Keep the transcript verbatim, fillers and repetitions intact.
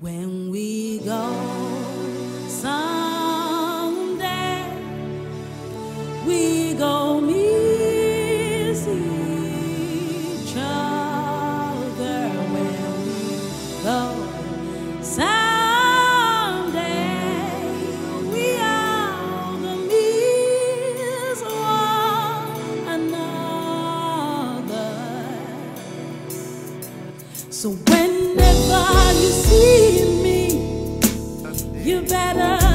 When we go someday, we go miss each other. When we go someday, we all gonna miss one another. So whenever you see me, you better